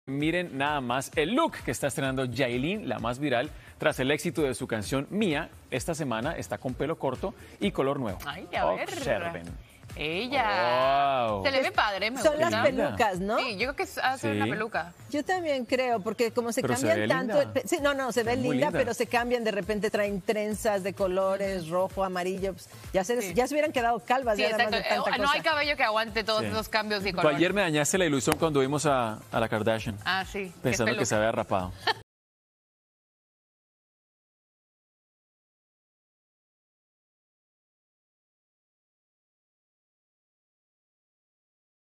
Miren nada más el look que está estrenando Yailin, la más viral, tras el éxito de su canción Mía. Esta semana está con pelo corto y color nuevo. Ay, a ver. Observen. Ella. Wow. Se le ve padre, me Son gusta. las pelucas, ¿no? Sí, yo creo que hace Sí. una peluca. Yo también creo, porque como se Pero se cambian ve tanto. linda. Sí, no, se ve Muy linda, linda. pero se cambian, de repente traen trenzas de colores, rojo, amarillo. Pues, ya se hubieran quedado calvas Sí, ya nada más exacto. de tanta No cosa. hay cabello que aguante todos Sí. esos cambios y Tú colores. ayer me dañaste la ilusión cuando vimos a la Kardashian, Ah, sí. pensando que se había rapado.